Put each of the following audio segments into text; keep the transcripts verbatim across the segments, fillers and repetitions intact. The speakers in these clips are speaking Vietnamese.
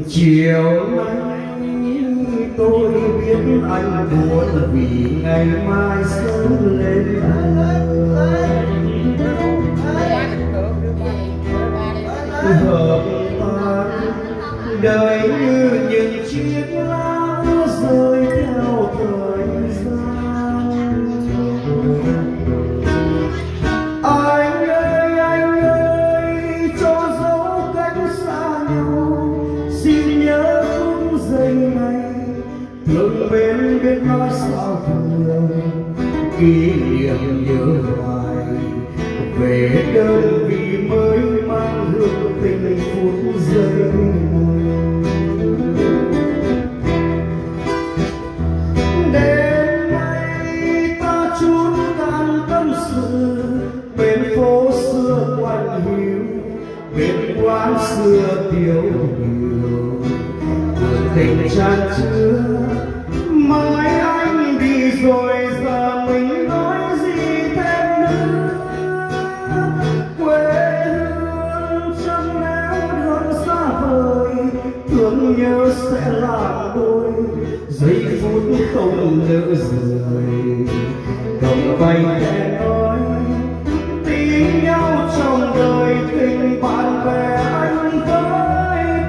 chiều nay tôi biết anh buồn vì ngày mai sớm lên hợp tan đời như những chiếc lá rơi theo thời gian. Anh ơi anh ơi cho dấu cách xa nhau, xin nhớ phút giây này thương bên biết nói sao thương, kỷ niệm nhớ hoài về đơn vị mới mang hương tình phút giây này. Đêm nay ta chút can tâm sự bên phố xưa quạnh hiu, bên quán xưa tiêu điều tình tràn chứa. Mai anh đi rồi giờ mình nói gì thêm nữa, quê hương chẳng nếu đường xa vời thương nhớ sẽ làm đôi giây phút không lỡ rời. Cầm tay khẽ nói tin nhau trong đời tình bạn bè anh với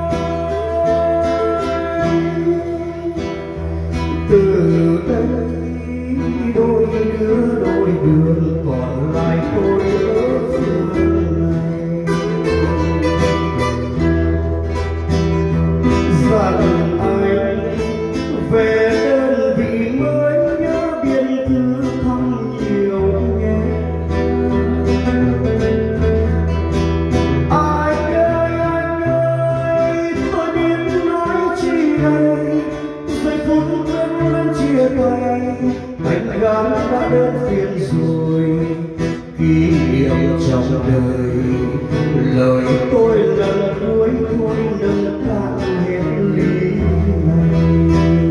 tôi. Từ đây đôi đứa đôi đường còn lại tôi ở phương này. Dặn anh về đơn vị mới nhớ biên thư thăm nhiều nhé. Anh ơi anh ơi tôi biết nói chi đây, giây phút quên lên chia tay anh gắng đã đến phiền rồi. Kỷ niệm trong đời lời tôi lần cuối thôi đừng cạn hết ly này.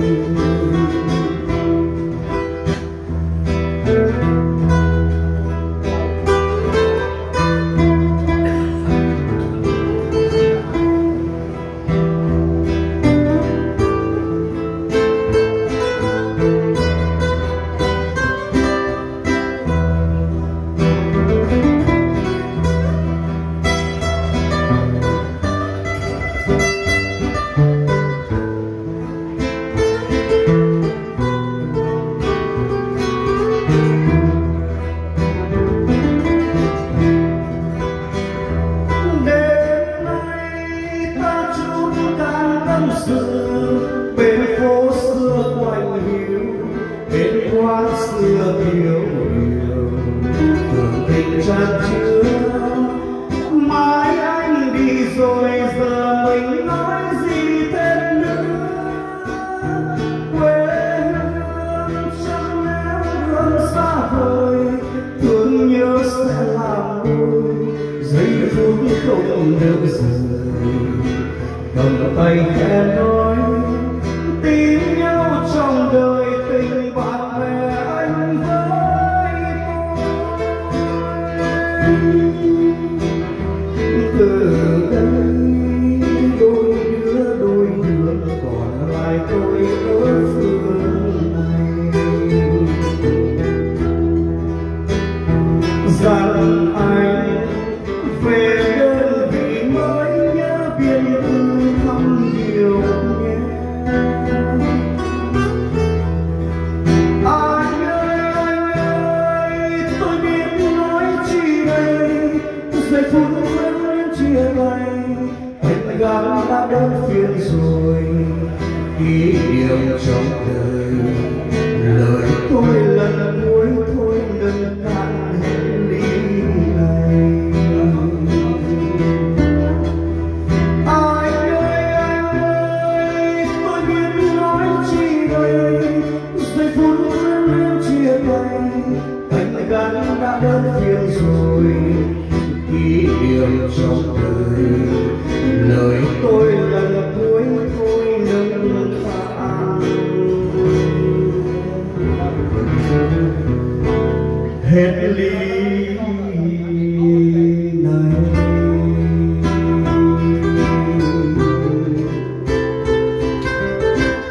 Bên phố xưa quạnh hiu, bên quán xưa thiếu điều tưởng tình tràn chứa. Mai anh đi rồi giờ mình nói gì thêm nữa, quê hương chẳng nếu đường xa vời thương nhớ sẽ làm đôi giây phút không được rời. Cầm tay khẽ nói tin nhau trong đời tình bạn bè anh với tôi. Từ đây đôi đứa đôi đường còn lại tôi ở phương này. Dặn anh về đơn vị mới nhớ biên thư thăm nhiều nhé. Anh ơi anh ơi tôi biết nói chi đây, giây phút quên lên chia tay anh gắng đã đến phiền rồi. Kỷ niệm trong đời lời tôi lần cuối thôi đừng cạn hết ly này. Anh gắn đã đến phiền rồi. Kỷ niệm trong đời lời tôi lần cuối thôi đừng cạn hết ly này.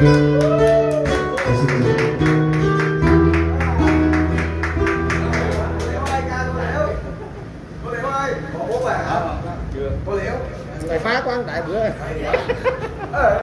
Người phá quán đại bữa